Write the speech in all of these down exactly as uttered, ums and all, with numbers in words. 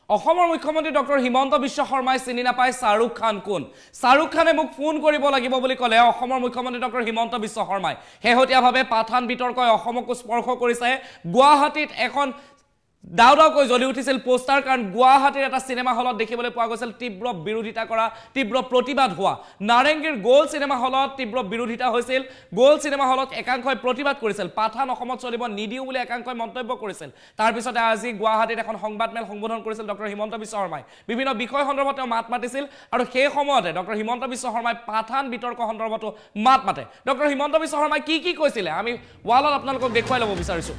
অসমৰ মুখ্যমন্ত্ৰী ডক্টৰ হিমন্ত বিশ্ব শৰ্মাই চিনি নাপায় শাহৰুখ খান কোন শাহৰুখ খানে মোক ফোন কৰিব লাগিব বুলি ক'লে অসমৰ মুখ্যমন্ত্ৰী ডক্টৰ হিমন্ত বিশ্ব শৰ্মাই হেহতিয়াভাৱে পাঠান বিতৰ্কই অসমক স্পৰ্শ কৰিছে গুৱাহাটীত এখন দাও দাওকৈ জ্বলি উঠিছিল পোষ্টাৰ কাৰণ গুৱাহাটীৰ এটা সিনেমা হলত দেখিবলৈ পোৱা গৈছিল তীব্ৰ বিৰোধিতা কৰা তীব্ৰ প্ৰতিবাদ হোৱা নাৰেংগীৰ গোল সিনেমা হলত তীব্ৰ বিৰোধিতা হৈছিল গোল সিনেমা হলত একাংশই প্ৰতিবাদ কৰিছিল পাঠান অসমত চলিব নিদিও বুলি একাংশই মন্তব্য কৰিছিল তাৰ পিছতে আজি গুৱাহাটীত এখন সংবাদমেল সম্বোধন কৰিছিল ডক্টৰ হিমন্ত বিশ্ব শৰ্মাই বিভিন্ন বিষয় সন্দৰ্ভত তেওঁ মাত মাতিছিল আৰু সেই সময়তে ডক্টৰ হিমন্ত বিশ্ব শৰ্মাই পাঠান বিতৰ্ক সন্দৰ্ভত মাত মাতে ডক্টৰ হিমন্ত বিশ্ব শৰ্মাই কি কি কৈছিল আমি ওয়ালত আপোনালোকক দেখুৱাই ল'ব বিচাৰিছো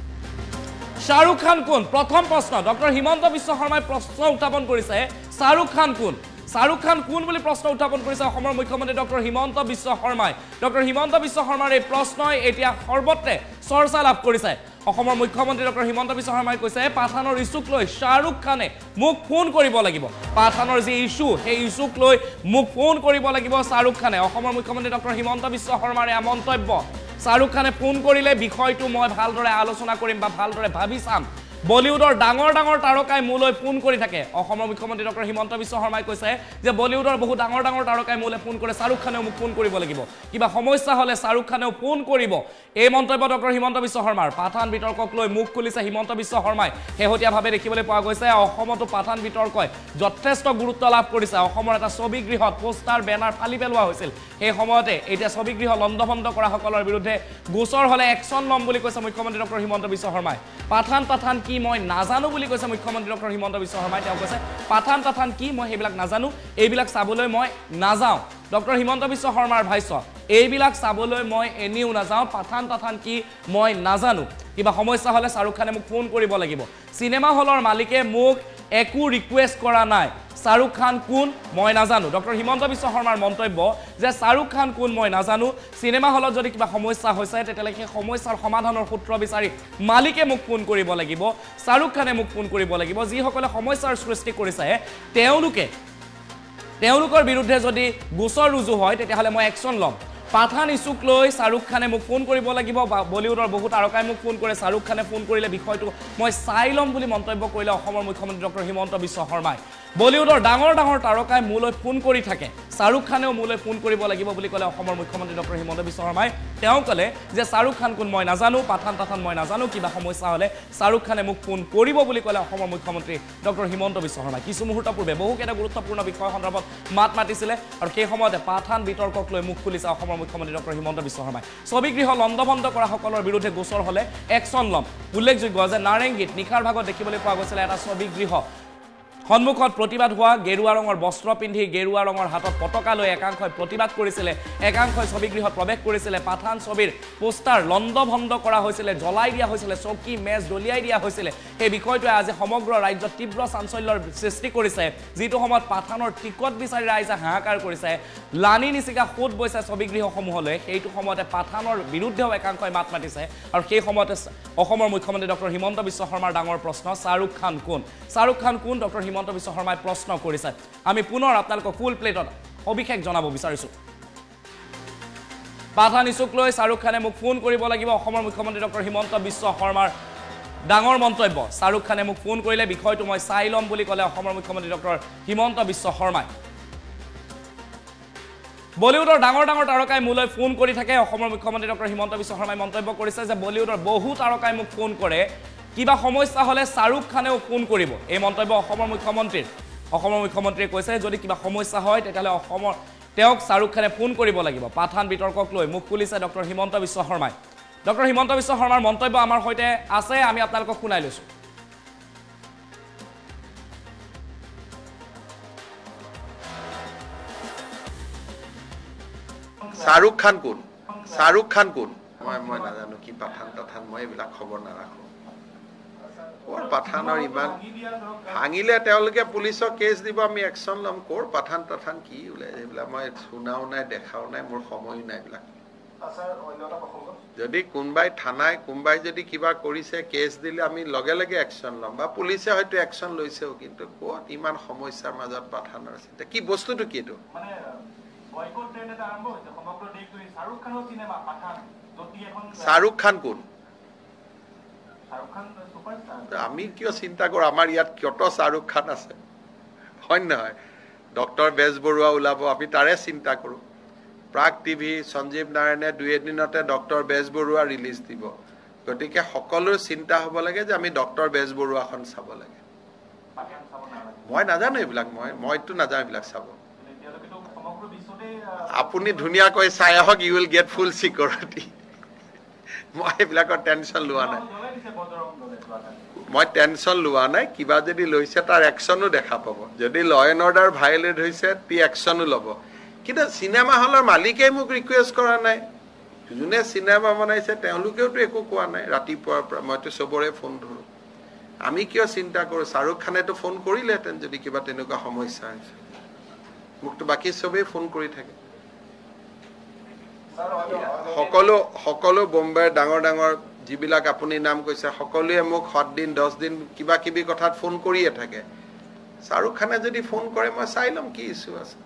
শাহৰুখ খান কোন প্ৰথম প্ৰশ্ন ডক্টৰ হিমন্ত বিশ্ব শৰ্মাই প্ৰশ্ন উত্থাপন কৰিছে শাহৰুখ খান কোন শাহৰুখ খান কোন বুলি প্ৰশ্ন উত্থাপন কৰিছে অসমৰ মুখ্যমন্ত্ৰী ডক্টৰ হিমন্ত বিশ্ব শৰ্মাই ডক্টৰ হিমন্ত বিশ্ব শৰ্মাৰ এই প্ৰশ্নই এতিয়া সৰ্বত্ৰে চৰ্চা লাভ কৰিছে অসমৰ মুখ্যমন্ত্ৰী ডক্টৰ হিমন্ত বিশ্ব শৰ্মাই কৈছে পাঠানৰ ইস্যুক লৈ শাহৰুখ খানে মোক ফোন কৰিব লাগিব পাঠানৰ যি ইস্যু সেই ইস্যুক লৈ মোক ফোন কৰিব লাগিব শাহৰুখ খানে অসমৰ মুখ্যমন্ত্ৰী ডক্টৰ হিমন্ত বিশ্ব শৰ্মাৰ এই মন্তব্য শাহৰুখ খানে ফোন কৰিলে বিষয়টো মই ভালদৰে আলোচনা কৰিম বা ভালদৰে ভাবি চাম বলিউডৰ ডাঙৰ ডাঙৰ তাৰকাই মোলৈ ফোন কৰি থাকে অসমৰ মুখ্যমন্ত্ৰী ডক্টৰ হিমন্ত বিশ্ব শৰ্মাই কৈছে যে বলিউডৰ বহু ডাঙৰ ডাঙৰ তাৰকাই মোলৈ ফোন কৰে শাহৰুখ খানেও মোক ফোন কৰিব লাগিব কিবা সমস্যা হলে শাহৰুখ খানেও ফোন কৰিব এই মন্তব্য ডক্টৰ হিমন্ত বিশ্ব শৰ্মাৰ পাঠান বিতৰ্কক লৈ মুখ খুলিছে হিমন্ত বিশ্ব শৰ্মাই হেহতিয়াভাৱে দেখিবলৈ পোৱা গৈছে অসমতো পাঠান বিতৰ্কই যথেষ্ট গুৰুত্ব লাভ কৰিছে অসমৰ এটা ছবিগৃহত পোষ্টাৰ বেনাৰ ফালি পেলোৱা হৈছিল সেই সময়তে এতিয়া ছবিগৃহ লণ্ডভণ্ড কৰা সকলৰ বিৰুদ্ধে গোচৰ হলে একশন লম বুলি কৈছে মুখ্যমন্ত্ৰী ডক্টৰ হিমন্ত বিশ্ব শৰ্মাই পাঠান পাঠান কি মই নাজানো বুলি কৈছে মুখ্যমন্ত্ৰী ডক্টৰ হিমন্ত বিশ্ব শৰ্মাই তেওঁ কৈছে পাঠান পাঠান কি মই সেইবিলাক নাজানো এইবিলাক চাবলৈ মই নাযাওঁ ডক্টৰ হিমন্ত বিশ্ব শৰ্মাৰ ভাষ্য এইবিলাক চাবলৈ মই এনেও নাযাওঁ পাঠান পাঠান কি মই নাজানো কিবা সমস্যা হলে শাহৰুখ খানে মোক ফোন কৰিব লাগিব সিনেমা হলৰ মালিকে মোক একো ৰিকুৱেষ্ট কৰা নাই শাহৰুখ খান কোন মই নাজানো ডক্টৰ হিমন্ত বিশ্ব শৰ্মাৰ মন্তব্য যে শাহৰুখ খান কোন মই নাজানো সিনেমা হলত যদি কিবা সমস্যা হৈছে তেতিয়ালে সেই সমস্যাৰ সমাধানৰ সূত্ৰ বিচাৰি মালিকে মোক ফোন কৰিব লাগিব শাহৰুখ খানে মোক ফোন কৰিব লাগিব যি সকলে সমস্যাৰ সৃষ্টি কৰিছে তেওঁলোকে তেওঁলোকৰ বিৰুদ্ধে যদি গোচৰ ৰুজু হয় তেতিয়াহলে মই একশন লম পাঠান ইস্যুক লৈ শাহৰুখ খানে মোক ফোন কৰিব লাগিব বলিউডৰ বহুত তাৰকাই মোক ফোন কৰে শাহৰুখ খানে ফোন কৰিলে বিষয়টো মই চাই লম বুলি মন্তব্য কৰিলে অসমৰ মুখ্যমন্ত্ৰী ডক্টৰ হিমন্ত বিশ্ব শৰ্মাই বলিউডৰ ডাঙৰ ডাঙৰ তাৰকাই মোলৈ ফোন কৰি থাকে শাহৰুখ খানেও মোলৈ ফোন কৰিব লাগিব বুলি ক'লে অসমৰ মুখ্যমন্ত্ৰী ডক্টৰ হিমন্ত বিশ্ব শৰ্মাই তেওঁ ক'লে যে শাহৰুখ খান কোন মই নাজানো পাঠান পাঠান মই নাজানো কিবা সমস্যা হলে শাহৰুখ খানে মোক ফোন কৰিব বুলি ক'লে অসমৰ মুখ্যমন্ত্ৰী ডক্টৰ হিমন্ত বিশ্ব শৰ্মাই কিছু মুহূৰ্ত পূৰ্বে বহুকেইটা গুৰুত্বপূৰ্ণ বিষয় সন্দৰ্ভত মাত মাতিছিলে আৰু সেই সময়তে পাঠান বিতৰ্কক লৈ মুখ খুলিছে অসমৰ মুখ্যমন্ত্ৰী ডক্টৰ হিমন্ত বিশ্ব শৰ্মাই ছবিগৃহ লণ্ডভণ্ড কৰা সকলৰ বিৰুদ্ধে গোচৰ হলে একশন লম উল্লেখযোগ্য যে নাৰেংগীত নিশাৰ ভাগত দেখিবলৈ পোৱা গৈছিল এটা ছবিগৃহ সন্মুখত প্ৰতিবাদ হোৱা গেৰুৱা ৰঙৰ বস্ত্ৰ পিন্ধি গেৰুৱা ৰঙৰ হাতত পতাকা লৈ একাংশই প্ৰতিবাদ কৰিছিলে একাংশই ছবিগৃহত প্ৰৱেশ কৰিছিলে পাঠান ছবিৰ পোষ্টাৰ লণ্ডভণ্ড কৰা হৈছিলে জ্বলাই দিয়া হৈছিলে চকী মেজ দলিয়াই দিয়া হৈছিলে এই বিষয়টোৱে আজি সমগ্ৰ ৰাজ্যত তীব্ৰ চাঞ্চল্যৰ সৃষ্টি কৰিছে যিটো সময়ত পাঠানৰ টিকট বিচাৰি ৰাইজে হাহাকাৰ কৰিছে লানি নিচিকা সোঁত বৈছে ছবিগৃহসমূহলৈ সেইটো সময়তে পাঠানৰ বিৰুদ্ধেও একাংশই মাত মাতিছে আৰু সেই সময়তে অসমৰ মুখ্যমন্ত্ৰী ডক্টৰ হিমন্ত বিশ্ব শৰ্মাৰ ডাঙৰ প্ৰশ্ন শাহৰুখ খান কোন শাহৰুখ খান কোন ডক্টৰ হিমন্ত বিশ্ব শৰ্মাই প্ৰশ্ন কৰিছে আমি পুনৰ আপোনালোকক ফুল প্লেটত অভিষেক জনাব বিচাৰিছো পাঠান ইস্যুক লৈ শাহৰুখ খানে মোক ফোন কৰিব লাগিব অসমৰ মুখ্যমন্ত্ৰী ডক্টৰ হিমন্ত বিশ্ব শৰ্মাৰ ডাঙৰ মন্তব্য শাহৰুখ খানে মোক ফোন কৰিলে বিষয়টো মই চাই লম বুলি ক'লে অসমৰ মুখ্যমন্ত্ৰী ডক্টৰ হিমন্ত বিশ্ব শৰ্মাই বলিউডৰ ডাঙৰ ডাঙৰ তাৰকাই মোলৈ ফোন কৰি থাকে অসমৰ মুখ্যমন্ত্ৰী ডক্টৰ হিমন্ত বিশ্ব শৰ্মাই মন্তব্য কৰিছে যে বলিউডৰ বহু তাৰকাই মোক ফোন কৰে কিবা সমস্যা হলে শাহৰুখ খানেও ফোন কৰিব এই মন্তব্য অসমৰ মুখ্যমন্ত্ৰীৰ অসমৰ মুখ্যমন্ত্ৰীয়ে কৈছে যদি কিবা সমস্যা হয় তেতিয়ালে অসমৰ তেওঁক শাহৰুখ খানে ফোন কৰিব লাগিব পাঠান বিতৰ্কক লৈ মুখ খুলিছে ডক্টৰ হিমন্ত বিশ্ব শৰ্মাই ডক্টৰ হিমন্ত বিশ্ব শৰ্মাৰ মন্তব্য আমাৰ সৈতে আছে আমি আপোনালোকক শুনাই লৈছো শাহৰুখ খান কোন শাহৰুখ খান কোন মই মই নাজানো কি পাঠান তাঠান মই এইবিলাক খবৰ নাৰাখো কোৰ পাঠানৰ ইমান ভাঙিলে তেওঁলোকে পুলিচক কেছ দিব আমি একশন লম কোৰ পাঠান তাঠান কি ওলাই এইবিলাক মই শুনাও নাই দেখাও নাই মোৰ সময় নাই এইবিলাক যদি কোনবাই থানাই কোনবাই যদি কিবা কৰিছে কেছ দিলে আমি লগে লগে একশন লম বা পুলিচে হয়তো একশন লৈছেও কিন্তু ক'ত ইমান সমস্যাৰ মাজত পাঠানৰ আছে কি বস্তুটো কি এইটো শাহৰুখ খান কোন আমি কিয় চিন্তা কৰোঁ আমাৰ ইয়াত কিয়তো শ্বাহৰুখ খান আছে হয় নহয় ডক্টৰ বেজবৰুৱা ওলাব আমি তাৰে চিন্তা কৰোঁ প্ৰাগ টিভি সঞ্জীৱ নাৰায়ণে দুই এদিনতে ডক্টৰ বেজবৰুৱা ৰিলিজ দিব গতিকে সকলো চিন্তা হ'ব লাগে যে আমি ডক্টৰ বেজবৰুৱাখন চাব লাগে মই নাজানো এইবিলাক মই মইতো নাজানো এইবিলাক চাব আপুনি ধুনীয়াকৈ চাই আহক you will get full security মই এইবিলাকৰ টেনশ্যন লোৱা নাই মই টেনশ্যন লোৱা নাই কিবা যদি লৈছে তাৰ একশ্যনো দেখা পাব যদি ল এণ্ড অৰ্ডাৰ ভাইলেট হৈছে তি একশ্যনো ল'ব কিন্তু চিনেমা হলৰ মালিকেই মোক ৰিকুৱেষ্ট কৰা নাই যোনে চিনেমা বনাইছে তেওঁলোকেওতো একো কোৱা নাই ৰাতিপুৱাৰ পৰা মইতো চবৰে ফোন ধৰোঁ আমি কিয় চিন্তা কৰোঁ শ্বাহৰুখ খানেতো ফোন কৰিলেহেঁতেন যদি কিবা তেনেকুৱা সমস্যা হৈছে মোকতো বাকী চবেই ফোন কৰি থাকে সকলো সকলো বোম্বেৰ ডাঙৰ ডাঙৰ যিবিলাক আপুনি নাম কৈছে সকলোৱে মোক সাত দিন দহ দিন কিবা কিবি কথাত ফোন কৰিয়ে থাকে শ্বাহৰুখ খানে যদি ফোন কৰে মই চাই ল'ম কি ইছ্যু আছে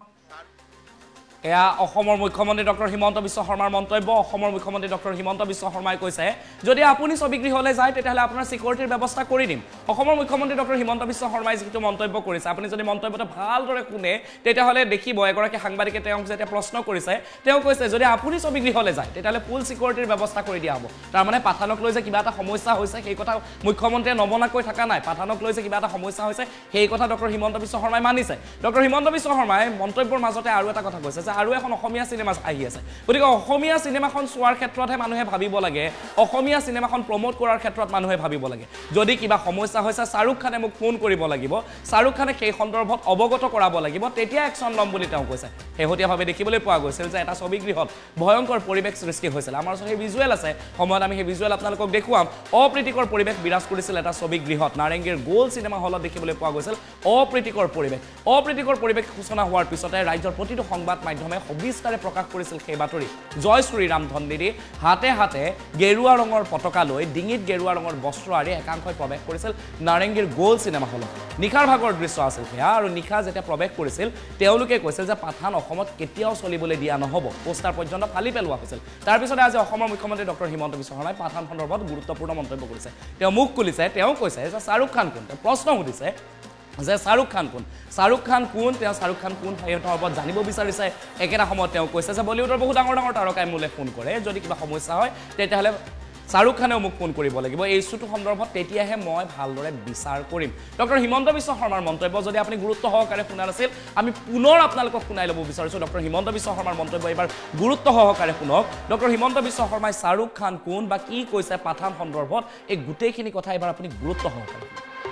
এয়া অসমৰ মুখ্যমন্ত্ৰী ডক্টৰ হিমন্ত বিশ্ব শৰ্মাৰ মন্তব্য অসমৰ মুখ্যমন্ত্ৰী ডক্টৰ হিমন্ত বিশ্ব শৰ্মাই কৈছে যদি আপুনি ছবিগৃহলৈ যায় তেতিয়াহ'লে আপোনাৰ সিকিউৰিটিৰ ব্যৱস্থা কৰি দিম অসমৰ মুখ্যমন্ত্ৰী ডক্টৰ হিমন্ত বিশ্ব শৰ্মাই যিটো মন্তব্য কৰিছে আপুনি যদি মন্তব্যটো ভালদৰে শুনে তেতিয়াহ'লে দেখিব এগৰাকী সাংবাদিকে তেওঁক যেতিয়া প্ৰশ্ন কৰিছে তেওঁ কৈছে যদি আপুনি ছবিগৃহলৈ যায় তেতিয়াহ'লে ফুল সিকিউৰিটিৰ ব্যৱস্থা কৰি দিয়া হ'ব তাৰমানে পাঠানক লৈ যে কিবা এটা সমস্যা হৈছে সেই কথা মুখ্যমন্ত্ৰীয়ে নবনাকৈ থকা নাই পাঠানক লৈ যে কিবা এটা সমস্যা হৈছে সেই কথা ডক্টৰ হিমন্ত বিশ্ব শৰ্মাই মানিছে ডক্টৰ হিমন্ত বিশ্ব শৰ্মাই মন্তব্যৰ মাজতে আৰু এটা কথা কৈছে আৰু এখন অসমীয়া সিনেমা আহি আছে গতিকে অসমীয়া সিনেমাখন চোৱাৰ ক্ষেত্ৰতহে মানুহে ভাবিব লাগে অসমীয়া সিনেমাখন প্ৰমোট কৰাৰ ক্ষেত্ৰত মানুহে ভাবিব লাগে যদি কিবা সমস্যা হৈছে শ্বাহৰুখ খানে মোক ফোন কৰিব লাগিব শ্বাহৰুখ খানে সেই সন্দৰ্ভত অৱগত কৰাব লাগিব তেতিয়া একশ্যন ল'ম বুলি তেওঁ কৈছে শেহতীয়াভাৱে দেখিবলৈ পোৱা গৈছিল যে এটা ছবিগৃহত ভয়ংকৰ পৰিৱেশ সৃষ্টি হৈছিল আমাৰ ওচৰত সেই ভিজুৱেল আছে সময়ত আমি সেই ভিজুৱেল আপোনালোকক দেখুৱাম অপ্ৰীতিকৰ পৰিৱেশ বিৰাজ কৰিছিল এটা ছবিগৃহত নাৰেংগীৰ গোল চিনেমা হলত দেখিবলৈ পোৱা গৈছিল অপ্ৰীতিকৰ পৰিৱেশ অপ্ৰীতিকৰ পৰিৱেশ সূচনা হোৱাৰ পিছতে ৰাজ্যৰ প্ৰতিটো সংবাদ মাধ্যমে বিস্তাৰে প্ৰকাশ কৰিছিল সেই বাতৰি জয় শ্ৰীৰাম ধন্দিৰি হাতে হাতে গেৰুৱা ৰঙৰ পতাকা লৈ ডিঙিত গেৰুৱা ৰঙৰ বস্ত্ৰ আৰি একাংশই প্ৰৱেশ কৰিছিল নাৰেংগীৰ গোল চিনেমা হলত নিশাৰ ভাগৰ দৃশ্য আছিল সেয়া আৰু নিশা যেতিয়া প্ৰৱেশ কৰিছিল তেওঁলোকে কৈছিল যে পাঠান অসমত কেতিয়াও চলিবলৈ দিয়া নহ'ব পোষ্টাৰ পৰ্যন্ত ফালি পেলোৱা হৈছিল তাৰপিছতে আজি অসমৰ মুখ্যমন্ত্ৰী ডক্টৰ হিমন্ত বিশ্ব শৰ্মাই পাঠান সন্দৰ্ভত গুৰুত্বপূৰ্ণ মন্তব্য কৰিছে তেওঁ মুখ খুলিছে তেওঁ কৈছে যে শ্বাহৰুখ খান কোন তেওঁ প্ৰশ্ন সুধিছে যে শ্বাহৰুখ খান কোন শ্বাহৰুখ খান কোন তেওঁ শ্বাহৰুখ খান কোন সেই ওপৰত জানিব বিচাৰিছে একেটা সময়ত তেওঁ কৈছে যে বলিউডৰ বহু ডাঙৰ ডাঙৰ তাৰকাই মোলৈ ফোন কৰে যদি কিবা সমস্যা হয় তেতিয়াহ'লে শ্বাহৰুখ খানেও মোক ফোন কৰিব লাগিব এই ইছ্যুটো সন্দৰ্ভত তেতিয়াহে মই ভালদৰে বিচাৰ কৰিম ডক্টৰ হিমন্ত বিশ্ব শৰ্মাৰ মন্তব্য যদি আপুনি গুৰুত্ব সহকাৰে শুনা নাছিল আমি পুনৰ আপোনালোকক শুনাই ল'ব বিচাৰিছোঁ ডক্টৰ হিমন্ত বিশ্ব শৰ্মাৰ মন্তব্য এইবাৰ গুৰুত্ব সহকাৰে শুনক ডক্টৰ হিমন্ত বিশ্ব শৰ্মাই শ্বাহৰুখ খান কোন বা কি কৈছে পাঠান সন্দৰ্ভত এই গোটেইখিনি কথা এইবাৰ আপুনি গুৰুত্ব সহকাৰে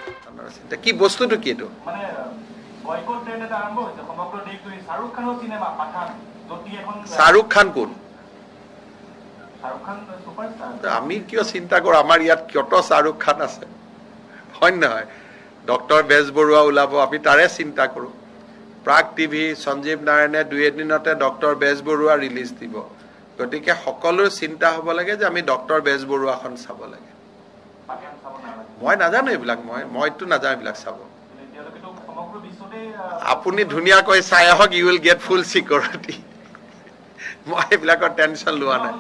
কি বস্তুটো কি এইটো মানে বয়কট ট্ৰেন্ড এটা আৰম্ভ হৈছে সমগ্ৰ দেশজুৰি শ্বাহৰুখ খানৰ চিনেমা পাঠান যদি এখন শ্বাহৰুখ খান কোন শ্বাহৰুখ খান সুপাৰষ্টাৰ আমি কিয় চিন্তা কৰোঁ আমাৰ ইয়াত কিয়তো শ্বাহৰুখ খান আছে হয় নহয় ডক্টৰ বেজবৰুৱা ওলাব আমি তাৰে চিন্তা কৰোঁ প্ৰাগ টিভি সঞ্জীৱ নাৰায়ণে দুই এদিনতে ডক্টৰ বেজবৰুৱা ৰিলিজ দিব গতিকে সকলো চিন্তা হ'ব লাগে যে আমি ডক্টৰ বেজবৰুৱাখন চাব লাগে মই নাজানো এইবিলাক মই মইতো নাজানো এইবিলাক চাব আপুনি ধুনীয়াকৈ চাই আহক you will get full security মই এইবিলাকৰ টেনশ্যন লোৱা নাই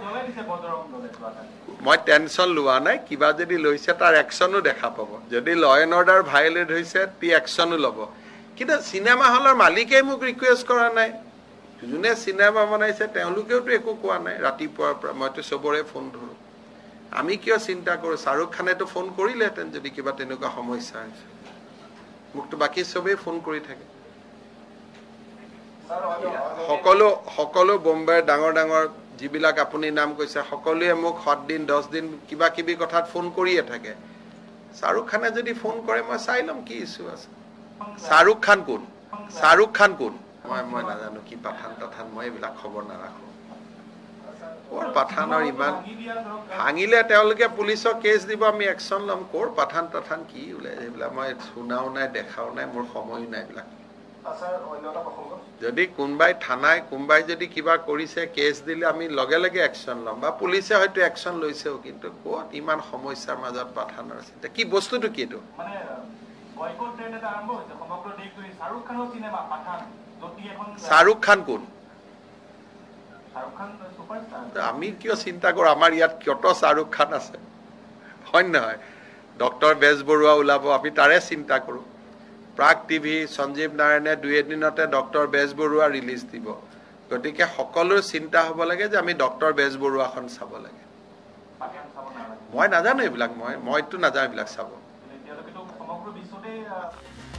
মই টেনশ্যন লোৱা নাই কিবা যদি লৈছে তাৰ একশ্যনো দেখা পাব যদি ল এণ্ড অৰ্ডাৰ ভাইলেট হৈছে তি একশ্যনো ল'ব কিন্তু চিনেমা হলৰ মালিকেই মোক ৰিকুৱেষ্ট কৰা নাই যোনে চিনেমা বনাইছে তেওঁলোকেওতো একো কোৱা নাই ৰাতিপুৱাৰ পৰা মইতো চবৰে ফোন ধৰোঁ আমি কিয় চিন্তা কৰোঁ শ্বাহৰুখ খানেতো ফোন কৰিলেহেঁতেন যদি কিবা তেনেকুৱা সমস্যা হৈছে মোকতো বাকী চবেই ফোন কৰি থাকে সকলো সকলো বোম্বেৰ ডাঙৰ ডাঙৰ যিবিলাক আপুনি নাম কৈছে সকলোৱে মোক সাত দিন দহ দিন কিবা কিবি কথাত ফোন কৰিয়ে থাকে শ্বাহৰুখ খানে যদি ফোন কৰে মই চাই ল'ম কি ইছ্যু আছে শ্বাহৰুখ খান কোন শ্বাহৰুখ খান কোন মই মই নাজানো কি পাঠান তাঠান মই এইবিলাক খবৰ নাৰাখোঁ ক'ৰ পাঠানৰ ইমান ভাঙিলে তেওঁলোকে পুলিচক কেছ দিব আমি একশ্যন ল'ম ক'ৰ পাঠান তাঠান কি ওলাই এইবিলাক মই শুনাও নাই দেখাও নাই মোৰ সময়ো নাই এইবিলাক যদি কোনোবাই থানাই কোনোবাই যদি কিবা কৰিছে কেছ দিলে আমি লগে লগে একশ্যন ল'ম বা পুলিচে হয়তো একশ্যন লৈছেও কিন্তু ক'ত ইমান সমস্যাৰ মাজত পাঠানৰ আছে কি বস্তুটো কি এইটো শ্বাহৰুখ খান কোন আমি কিয় চিন্তা কৰোঁ আমাৰ ইয়াত কিয়তো শ্বাহৰুখ খান আছে হয় নহয় ডক্টৰ বেজবৰুৱা ওলাব আমি তাৰে চিন্তা কৰোঁ প্ৰাগ টিভি সঞ্জীৱ নাৰায়ণে দুই এদিনতে ডক্টৰ বেজবৰুৱা ৰিলিজ দিব গতিকে সকলোৰ চিন্তা হ'ব লাগে যে আমি ডক্টৰ বেজবৰুৱাখন চাব লাগে মই নাজানো এইবিলাক মই মইতো নাজানো এইবিলাক চাব এতিয়ালৈকেতো সমগ্ৰ বিশ্বতে